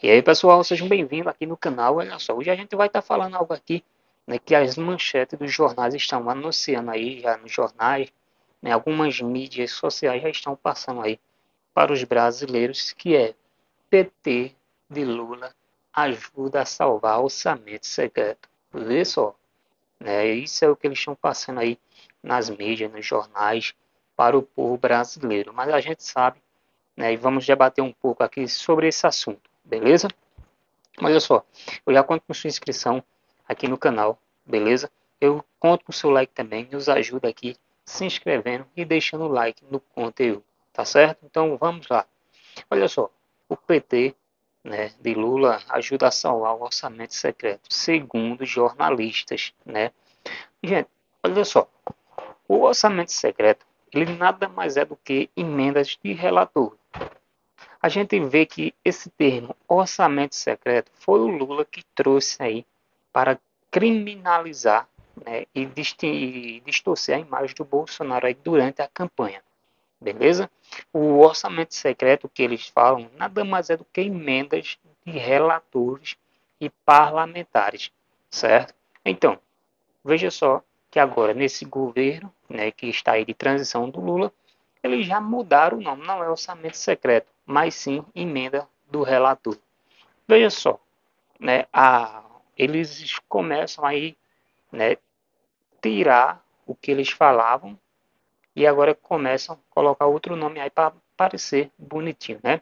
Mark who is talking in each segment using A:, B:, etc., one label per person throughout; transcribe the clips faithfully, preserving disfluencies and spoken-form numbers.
A: E aí, pessoal, sejam bem-vindos aqui no canal. Olha só, hoje a gente vai estar falando algo aqui, né, que as manchetes dos jornais estão anunciando aí já nos jornais, né, algumas mídias sociais já estão passando aí para os brasileiros, que é P T de Lula ajuda a salvar orçamento secreto. Vê só, né, isso é o que eles estão passando aí nas mídias, nos jornais, para o povo brasileiro. Mas a gente sabe, né, e vamos debater um pouco aqui sobre esse assunto, beleza? Olha só, eu já conto com sua inscrição aqui no canal, beleza? Eu conto com seu like também, nos ajuda aqui se inscrevendo e deixando o like no conteúdo, tá certo? Então vamos lá. Olha só, o P T, né, de Lula ajuda a salvar o orçamento secreto, segundo jornalistas, né? Gente, olha só, o orçamento secreto, ele nada mais é do que emendas de relator. A gente vê que esse termo orçamento secreto foi o Lula que trouxe aí para criminalizar, né, e distorcer a imagem do Bolsonaro aí durante a campanha, beleza? O orçamento secreto que eles falam nada mais é do que emendas de relatores e parlamentares, certo? Então, veja só que agora nesse governo, né, que está aí de transição do Lula, eles já mudaram o nome, não é orçamento secreto, mas sim emenda do relator. Veja só, né, a, eles começam aí, né, tirar o que eles falavam e agora começam a colocar outro nome aí para parecer bonitinho, né?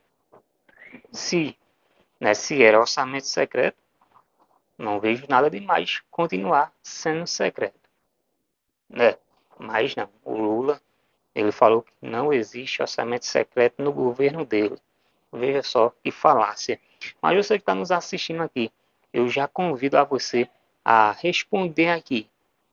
A: Se, né, se era orçamento secreto, não vejo nada demais continuar sendo secreto, né? Mas não, o Lula, ele falou que não existe orçamento secreto no governo dele. Veja só que falácia. Mas você que está nos assistindo aqui, eu já convido a você a responder aqui.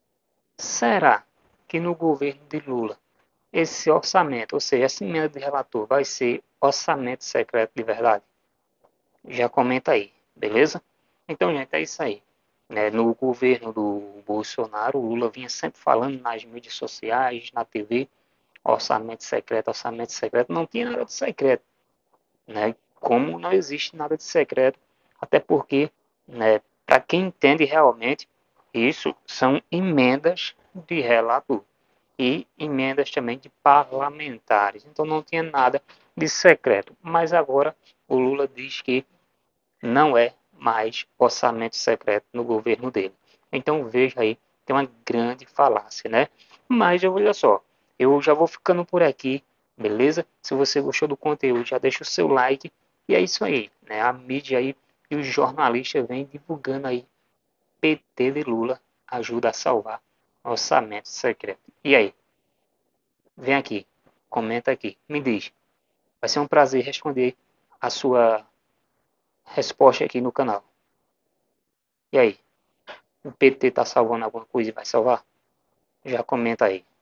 A: Será que no governo de Lula esse orçamento, ou seja, essa emenda de relator, vai ser orçamento secreto de verdade? Já comenta aí, beleza? Então, gente, é isso aí. Né, no governo do Bolsonaro, o Lula vinha sempre falando nas mídias sociais, na T V, orçamento secreto, orçamento secreto. Não tinha nada de secreto, né? Como não existe nada de secreto, até porque, né, para quem entende realmente, isso são emendas de relator e emendas também de parlamentares. Então não tinha nada de secreto. Mas agora o Lula diz que não é mais orçamento secreto no governo dele. Então veja aí, tem uma grande falácia, né? Mas olha só, eu já vou ficando por aqui, beleza? Se você gostou do conteúdo, já deixa o seu like. E é isso aí, né? A mídia aí e os jornalistas vêm divulgando aí P T de Lula ajuda a salvar orçamento secreto. E aí? Vem aqui, comenta aqui, me diz. Vai ser um prazer responder a sua resposta aqui no canal. E aí? O P T tá salvando alguma coisa e vai salvar? Já comenta aí.